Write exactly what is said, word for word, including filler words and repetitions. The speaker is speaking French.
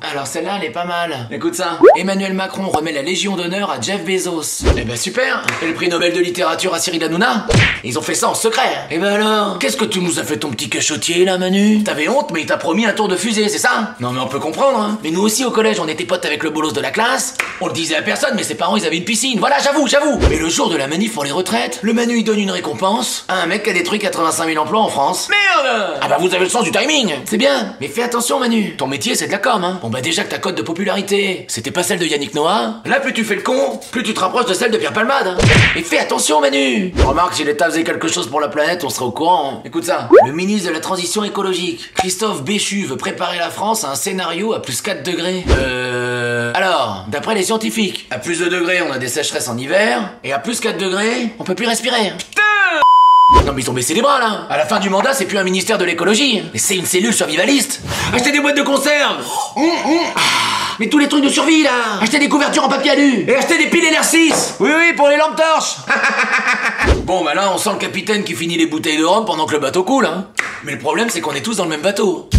Alors celle-là, elle est pas mal. Écoute ça. Emmanuel Macron remet la Légion d'honneur à Jeff Bezos. Eh ben super. Et le prix Nobel de littérature à Cyril Hanouna. Ils ont fait ça en secret. Eh ben alors, qu'est-ce que tu nous as fait ton petit cachotier là, Manu? T'avais honte, mais il t'a promis un tour de fusée, c'est ça? Non mais on peut comprendre, hein. Mais nous aussi au collège, on était potes avec le bolos de la classe. On le disait à personne, mais ses parents, ils avaient une piscine. Voilà, j'avoue, j'avoue. Mais le jour de la manif pour les retraites, le Manu, il donne une récompense à un mec qui a détruit quatre-vingt-cinq mille emplois en France. Merde! Ah bah vous avez le sens du timing. C'est bien. Mais fais attention, Manu. Ton métier, c'est de la com, hein. Bon bah déjà que ta cote de popularité, c'était pas celle de Yannick Noah. Là, plus tu fais le con, plus tu te rapproches de celle de Pierre Palmade. Hein. Et fais attention, Manu. Remarque, si l'État faisait quelque chose pour la planète, on serait au courant. Hein. Écoute ça. Le ministre de la Transition écologique, Christophe Béchu, veut préparer la France à un scénario à plus quatre degrés. Euh... Alors, d'après les scientifiques, à plus de degrés, on a des sécheresses en hiver, et à plus quatre degrés, on peut plus respirer. Putain! Non mais ils ont baissé les bras là. À la fin du mandat, c'est plus un ministère de l'écologie, mais c'est une cellule survivaliste. Achetez des boîtes de conserve. Mmh, mmh. Ah, mais tous les trucs de survie là. Achetez des couvertures en papier alu. Et achetez des piles L R six. Oui oui, pour les lampes torches. Bon bah là, on sent le capitaine qui finit les bouteilles de rhum pendant que le bateau coule, hein. Mais le problème, c'est qu'on est tous dans le même bateau.